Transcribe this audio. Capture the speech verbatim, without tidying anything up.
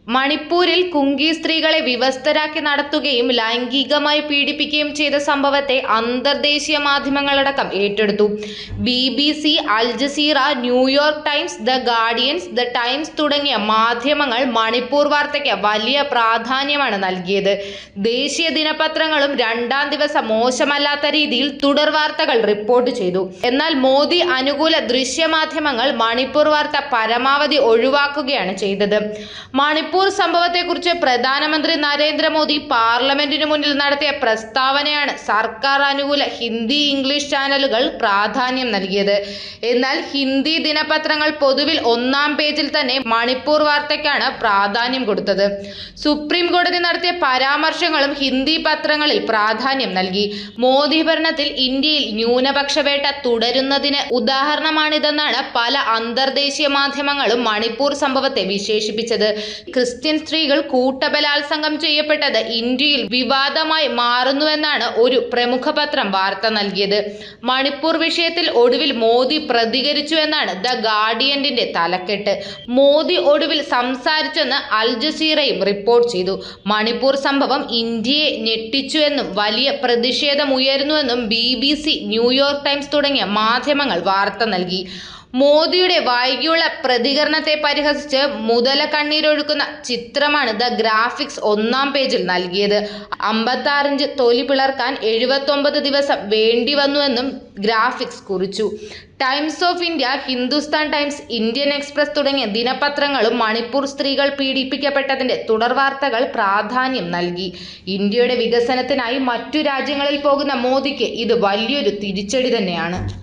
മണിപ്പൂരിൽ കുങ്കി സ്ത്രീകളെ വിവസ്ത്രരാക്കി നടത്തുകയും ലൈംഗികമായി പീഡിപ്പിക്കുകയും ചെയ്ത സംഭവത്തെ അന്തർദേശീയ മാധ്യമങ്ങളടക്കം ഏറ്റെടുത്തു. B B C, Al Jazeera, New York Times, the Guardians, the Times തുടങ്ങിയ മാധ്യമങ്ങൾ മണിപ്പൂർ വാർത്തയ്ക്ക് വലിയ പ്രാധാന്യമാണ് നൽകിയത്. ദേശീയ ദിനപത്രങ്ങളും രണ്ടാം ദിവസം മോശമല്ലാത്ത രീതിയിൽ തുടർ വാർത്തകൾ റിപ്പോർട്ട് ചെയ്തു. എന്നാൽ മോദി അനുകൂല ദൃശ്യമാധ്യമങ്ങൾ മണിപ്പൂർ വാർത്ത പരമാവധി ഒഴിവാക്കുകയാണ് ചെയ്തത്. മണിപ്പൂർ സംഭവത്തെക്കുറിച്ച് പ്രധാനമന്ത്രി നരേന്ദ്രമോദി പാർലമെന്റിനു മുന്നിൽ നടത്തിയ പ്രസ്താവനയാണ് സർക്കാർ അനുകൂല ഹിന്ദി, ഇംഗ്ലീഷ് ചാനലുകൾ പ്രാധാന്യം നൽകിയത്. എന്നാൽ ഹിന്ദി ദിനപത്രങ്ങൾ പൊതുവിൽ ഒന്നാം പേജിൽ തന്നെ മണിപ്പൂർ വാർത്തയ്ക്കാണ് പ്രാധാന്യം കൊടുത്തത്. സുപ്രീം കോടതി നടത്തിയ പരാമർശങ്ങളും ഹിന്ദി പത്രങ്ങളിൽ പ്രാധാന്യം നൽകി. മോദി ഭരണത്തിൽ ഇന്ത്യയിൽ ന്യൂനപക്ഷ വേട്ട തുടരുന്നതിന് ഉദാഹരണമാണിതെന്നാണ് പല അന്തർദേശീയ മാധ്യമങ്ങളും മണിപ്പൂർ സംഭവത്തെ വിശേഷിപ്പിച്ചത്. ക്രിസ്ത്യൻ സ്ത്രീകൾ കൂട്ടബലാത്സംഗം ചെയ്യപ്പെട്ടത് ഇന്ത്യയിൽ വിവാദമായി മാറുന്നുവെന്നാണ് ഒരു പ്രമുഖ പത്രം വാർത്ത നൽകിയത്. മണിപ്പൂർ വിഷയത്തിൽ ഒടുവിൽ മോദി പ്രതികരിച്ചു എന്നാണ് ദ ഗാർഡിയന്റെ തലക്കെട്ട്. മോദി ഒടുവിൽ സംസാരിച്ചെന്ന് അൽ ജസീറയും റിപ്പോർട്ട് ചെയ്തു. മണിപ്പൂർ സംഭവം ഇന്ത്യയെ ഞെട്ടിച്ചുവെന്നും വലിയ പ്രതിഷേധമുയരുന്നുവെന്നും B B C, New York Times തുടങ്ങിയ മാധ്യമങ്ങൾ വാർത്ത നൽകി. മോദിയുടെ വൈകിയുള്ള പ്രതികരണത്തെ പരിഹസിച്ച് മുതല കണ്ണീരൊഴുക്കുന്ന ചിത്രമാണ് ദ ഗ്രാഫിക്സ് ഒന്നാം പേജിൽ നൽകിയത്. അമ്പത്തി ആറ് ഇഞ്ച് തൊലി പിളർക്കാൻ എഴുപത്തൊമ്പത് ദിവസം വേണ്ടിവന്നുവെന്നും ഗ്രാഫിക്സ് കുറിച്ചു. Times of India, Hindustan Times, Indian Express തുടങ്ങിയ ദിനപത്രങ്ങളും മണിപ്പൂർ സ്ത്രീകൾ പീഡിപ്പിക്കപ്പെട്ടതിന്റെ തുടർവാർത്തകൾ പ്രാധാന്യം നൽകി. ഇന്ത്യയുടെ വികസനത്തിനായി മറ്റു രാജ്യങ്ങളിൽ പോകുന്ന മോദിക്ക് ഇത് വലിയൊരു തിരിച്ചടി തന്നെയാണ്.